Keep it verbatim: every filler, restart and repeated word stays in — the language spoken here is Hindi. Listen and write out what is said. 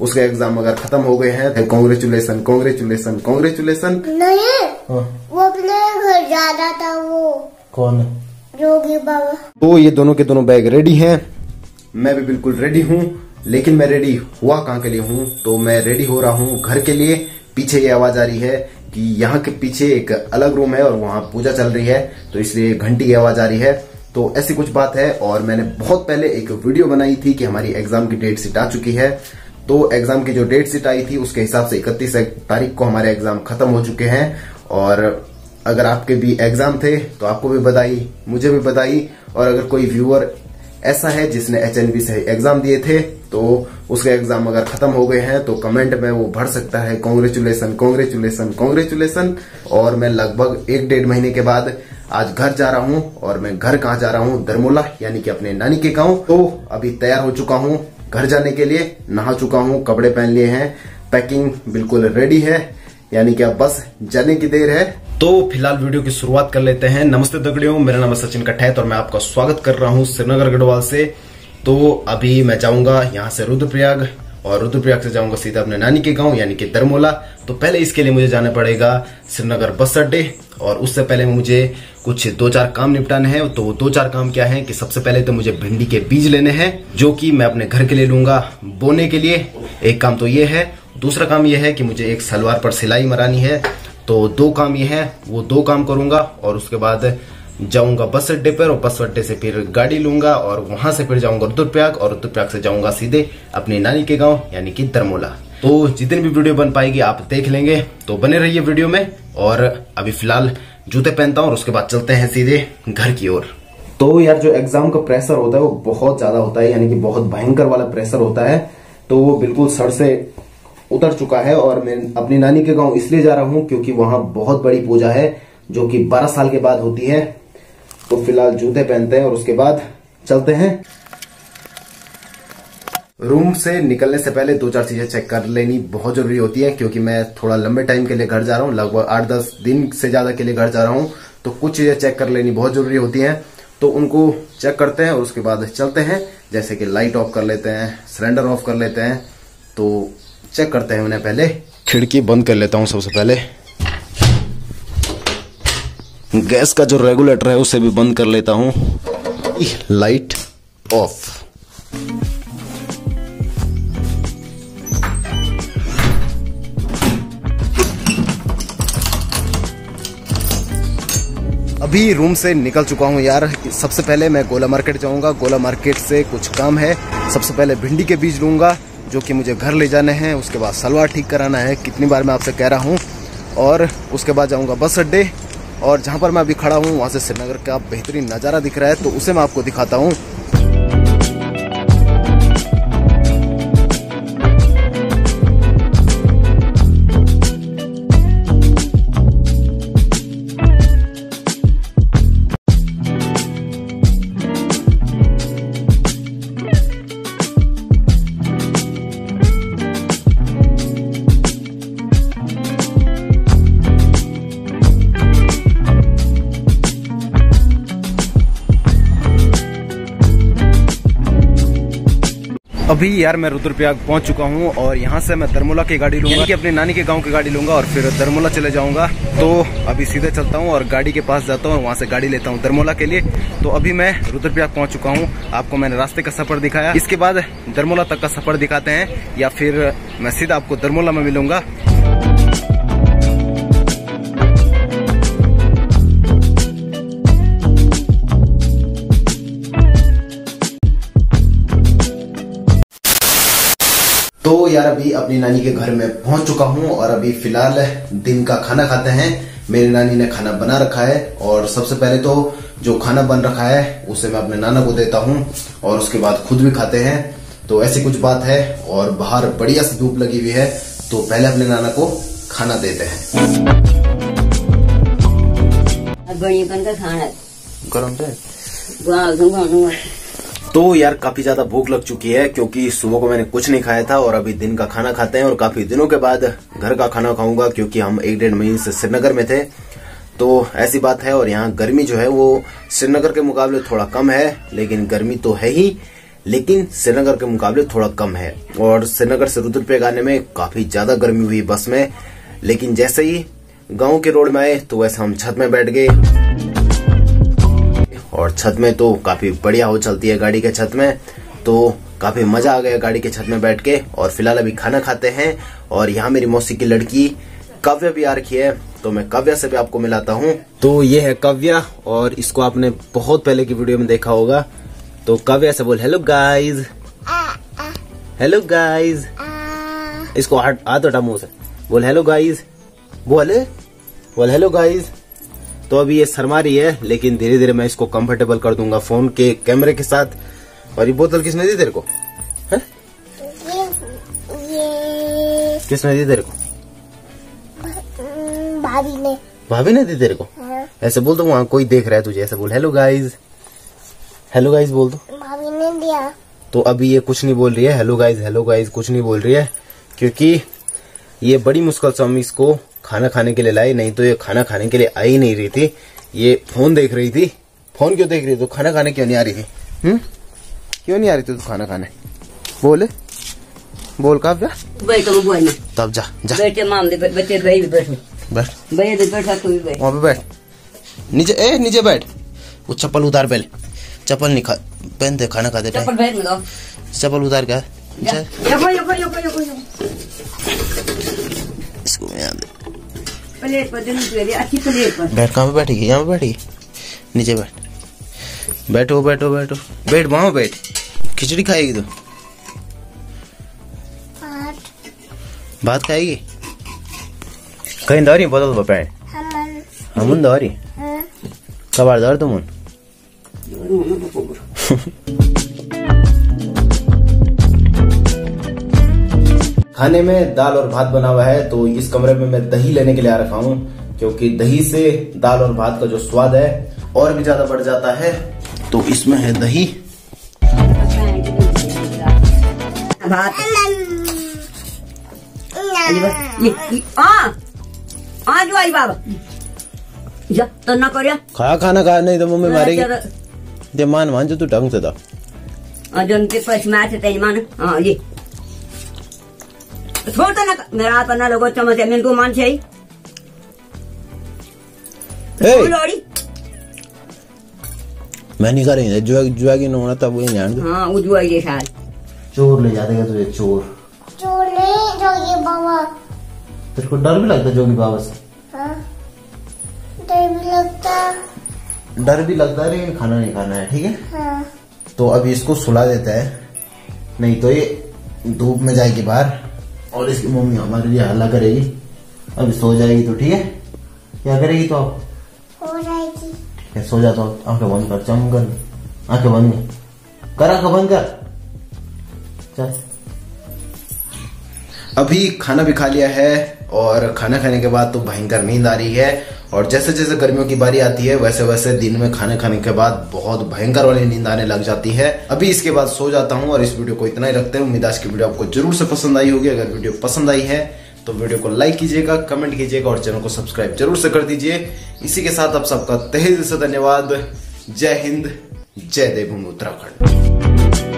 उसके एग्जाम अगर खत्म हो गए हैं, कॉन्ग्रेचुलेसन कॉन्ग्रेचुलेसन कॉन्ग्रेचुलेसन। नहीं हाँ। वो अपने घर जा रहा था। वो कौन? जोगी बाबा। तो ये दोनों के दोनों बैग रेडी हैं, मैं भी बिल्कुल रेडी हूँ। लेकिन मैं रेडी हुआ कहाँ के लिए हूँ, तो मैं रेडी हो रहा हूँ घर के लिए। पीछे ये आवाज आ रही है कि यहाँ के पीछे एक अलग रूम है और वहाँ पूजा चल रही है, तो इसलिए घंटी की आवाज आ रही है। तो ऐसी कुछ बात है। और मैंने बहुत पहले एक वीडियो बनाई थी कि हमारी एग्जाम की डेट शीट आ चुकी है। तो एग्जाम की जो डेट शीट आई थी उसके हिसाब से इकतीस तारीख को हमारे एग्जाम खत्म हो चुके हैं। और अगर आपके भी एग्जाम थे तो आपको भी बधाई, मुझे भी बधाई। और अगर कोई व्यूअर ऐसा है जिसने एच एन बी से एग्जाम दिए थे तो उसके एग्जाम अगर खत्म हो गए हैं तो कमेंट में वो भर सकता है कॉन्ग्रेचुलेसन कॉन्ग्रेचुलेसन कॉन्ग्रेचुलेसन। और मैं लगभग एक डेढ़ महीने के बाद आज घर जा रहा हूँ। और मैं घर कहाँ जा रहा हूँ? दरमोला, यानी कि अपने नानी के गाँव। तो अभी तैयार हो चुका हूँ घर जाने के लिए, नहा चुका हूँ, कपड़े पहन लिए हैं, पैकिंग बिल्कुल रेडी है, यानी कि अब बस जाने की देर है। तो फिलहाल वीडियो की शुरुआत कर लेते हैं। नमस्ते दगड़ियों, मेरा नाम है सचिन कठैत और मैं आपका स्वागत कर रहा हूँ श्रीनगर गढ़वाल से। तो अभी मैं जाऊंगा यहाँ से रुद्रप्रयाग और रुद्रप्रयाग से जाऊंगा सीधा अपने नानी के गांव यानी कि दरमोला। तो पहले इसके लिए मुझे जाना पड़ेगा श्रीनगर बस अड्डे, और उससे पहले मुझे कुछ दो चार काम निपटाने हैं। तो दो चार काम क्या है कि सबसे पहले तो मुझे भिंडी के बीज लेने हैं, जो कि मैं अपने घर के लिए लूंगा बोने के लिए। एक काम तो ये है। दूसरा काम ये है कि मुझे एक सलवार पर सिलाई मरानी है। तो दो काम ये है, वो दो काम करूंगा और उसके बाद जाऊंगा बस अड्डे पर, और बस अड्डे से फिर गाड़ी लूंगा और वहां से फिर जाऊंगा रुद्रप्रयाग, और रुद्रप्रयाग से जाऊंगा सीधे अपनी नानी के गांव यानी कि दरमोला। तो जितनी भी वीडियो बन पाएगी आप देख लेंगे, तो बने रहिए वीडियो में। और अभी फिलहाल जूते पहनता हूँ और उसके बाद चलते हैं सीधे घर की ओर। तो यार जो एग्जाम का प्रेशर होता है वो बहुत ज्यादा होता है, यानी कि बहुत भयंकर वाला प्रेशर होता है। तो वो बिल्कुल सर से उतर चुका है। और मैं अपनी नानी के गांव इसलिए जा रहा हूं क्योंकि वहां बहुत बड़ी पूजा है जो कि बारह साल के बाद होती है। तो फिलहाल जूते पहनते हैं और उसके बाद चलते हैं। रूम से निकलने से पहले दो चार चीजें चेक कर लेनी बहुत जरूरी होती है, क्योंकि मैं थोड़ा लंबे टाइम के लिए घर जा रहा हूँ, लगभग आठ दस दिन से ज्यादा के लिए घर जा रहा हूँ। तो कुछ चीजें चेक कर लेनी बहुत जरूरी होती है, तो उनको चेक करते हैं और उसके बाद चलते हैं। जैसे कि लाइट ऑफ कर लेते हैं, सिलेंडर ऑफ कर लेते हैं। तो चेक करते हैं उन्हें। पहले खिड़की बंद कर लेता हूं सबसे पहले। गैस का जो रेगुलेटर है उसे भी बंद कर लेता हूं। Light of. अभी रूम से निकल चुका हूं यार। सबसे पहले मैं गोला मार्केट जाऊंगा, गोला मार्केट से कुछ काम है। सबसे पहले भिंडी के बीज लूंगा जो कि मुझे घर ले जाने हैं। उसके बाद सलवार ठीक कराना है, कितनी बार मैं आपसे कह रहा हूँ। और उसके बाद जाऊंगा बस अड्डे, और जहां पर मैं अभी खड़ा हूँ वहां से श्रीनगर का बेहतरीन नज़ारा दिख रहा है, तो उसे मैं आपको दिखाता हूँ। अभी यार मैं रुद्रप्रयाग पहुंच चुका हूं और यहां से मैं दरमोला की गाड़ी लूंगा, कि अपनी नानी के गांव की गाड़ी लूंगा और फिर दरमोला चले जाऊंगा। तो अभी सीधे चलता हूं और गाड़ी के पास जाता हूं और वहां से गाड़ी लेता हूं दरमोला के लिए। तो अभी मैं रुद्रप्रयाग पहुंच चुका हूं। आपको मैंने रास्ते का सफर दिखाया, इसके बाद दरमोला तक का सफर दिखाते हैं, या फिर मैं सीधा आपको दरमोला में मिलूंगा। तो यार अभी अपनी नानी के घर में पहुंच चुका हूं और अभी फिलहाल दिन का खाना खाते हैं। मेरी नानी ने खाना बना रखा है और सबसे पहले तो जो खाना बन रखा है उसे मैं अपने नाना को देता हूं और उसके बाद खुद भी खाते हैं। तो ऐसी कुछ बात है और बाहर बढ़िया सी धूप लगी हुई है, तो पहले अपने नाना को खाना देते हैं। गरम से तो यार काफी ज्यादा भूख लग चुकी है, क्योंकि सुबह को मैंने कुछ नहीं खाया था और अभी दिन का खाना खाते हैं और काफी दिनों के बाद घर का खाना खाऊंगा, क्योंकि हम एक डेढ़ महीने से श्रीनगर में थे। तो ऐसी बात है। और यहाँ गर्मी जो है वो श्रीनगर के मुकाबले थोड़ा कम है, लेकिन गर्मी तो है ही। लेकिन श्रीनगर के मुकाबले थोड़ा कम है। और श्रीनगर से रुद्रप्रयाग आने में काफी ज्यादा गर्मी हुई बस में, लेकिन जैसे ही गांव के रोड में आए तो वैसे हम छत में बैठ गए। और छत में तो काफी बढ़िया हवा चलती है गाड़ी के छत में, तो काफी मजा आ गया गाड़ी के छत में बैठ के। और फिलहाल अभी खाना खाते हैं। और यहाँ मेरी मौसी की लड़की काव्या भी आ रखी है, तो मैं काव्या से भी आपको मिलाता हूँ। तो ये है काव्या, और इसको आपने बहुत पहले की वीडियो में देखा होगा। तो काव्या से बोल हेलो गाइज। हेलो गाइज, इसको हाथ हटा मुंह से, बोल हेलो गाइज, बोल बोल हेलो गाइज। तो अभी ये शर्मा रही है, लेकिन धीरे धीरे मैं इसको कंफर्टेबल कर दूंगा फोन के कैमरे के साथ। और ये बोतल किसने दी तेरे को? है? ये, ये... किसने दी तेरे को? भाभी ने। भाभी ने दी तेरे को? हाँ। ऐसे बोल दो, वहाँ कोई देख रहा है तुझे, ऐसे बोल हेलो गाइज। हेलो गाइज बोल दो। भाभी ने दिया। तो अभी ये कुछ नहीं बोल रही है, हेलो गाइज हेलो गाइज कुछ नहीं बोल रही है, क्योंकि ये बड़ी मुश्किल से हम इसको खाना खाने के लिए लाए, नहीं तो ये खाना खाने के लिए आ ही नहीं रही थी। ये फोन देख रही थी। फोन क्यों देख रही थी? तो खाना खाने क्यों नहीं आ रही थी? हम्म क्यों नहीं आ रही थी तू खाना खाने? बोले बोल काव्या। बैठो बोल ना, तब जा जा बैठे माम दे बच्चे भाई भी बैठो, बैठ भैया दे बैठा, तू भी बैठ वहाँ पे बैठ, नीचे ए नीचे बैठ। वो चप्पल उतार पहले, चप्पल नहीं खा पहनते खाना खाते चप्पल बैठ में दो, चप्पल उतार क्या यको यको यको यको इसको मैं यहाँ दे। प्लेट पर देनी चाहिए, अच्छी प्लेट पर बैठ। कहाँ पे बैठेगी? यहाँ पे बैठेगी, नीचे बैठ। बैठो बैठो बैठो बैठ, वहाँ बैठ। खिचड़ी खाएगी तो? भात खाएगी? कहीं दौरी बोतल पर पैर हम दौरी कबाड़ दौर तुम खाने में दाल और भात बना हुआ है। तो इस कमरे में मैं दही लेने के लिए आ रखा हूँ, क्योंकि दही से दाल और भात का जो स्वाद है और भी ज्यादा बढ़ जाता है। तो इसमें है दही, भात। आ आ जो आई बाबा जा तो ना करिया खा खाना खा, नहीं तो मम्मी मारेगी। दे मान मान जो तू ढंग से था अजन के पास मैच तेज मान। हाँ ये छोड़ तो ना, मेरा हाथ ना लोगो चमच है, मेरे को मान चाहिए लोड़ी। मैं नहीं करेंगे जुआ जुआ की होना तब वो जान। हाँ वो जुआ ये शायद चोर ले जाते तुझे, चोर चोर नहीं जोगी बाबा। तेरे को डर भी लगता है जोगी बाबा से? हाँ, डर भी लगता। डर भी लगता है, लेकिन खाना नहीं खाना है, ठीक है? हाँ। तो अभी इसको सुला देता है, नहीं तो ये धूप में जाएगी बाहर और इसकी मम्मी हमारे लिए हल्ला करेगी। अभी सो जाएगी तो ठीक है, क्या करेगी तो आप? हो जाएगी। ठीक है, सो जा। तो आंखें बंद कर, चम कर, आंखें बंद कर, आंखें बंद कर। चल अभी खाना भी खा लिया है, और खाना खाने के बाद तो भयंकर नींद आ रही है। और जैसे जैसे गर्मियों की बारी आती है, वैसे वैसे दिन में खाने खाने के बाद बहुत भयंकर वाली नींद आने लग जाती है। अभी इसके बाद सो जाता हूँ, और इस वीडियो को इतना ही रखते हैं। उम्मीद आज की वीडियो आपको जरूर से पसंद आई होगी। अगर वीडियो पसंद आई है तो वीडियो को लाइक कीजिएगा, कमेंट कीजिएगा, और चैनल को सब्सक्राइब जरूर से कर दीजिए। इसी के साथ आप सबका तहे दिल से धन्यवाद। जय हिंद, जय देवभूमि उत्तराखंड।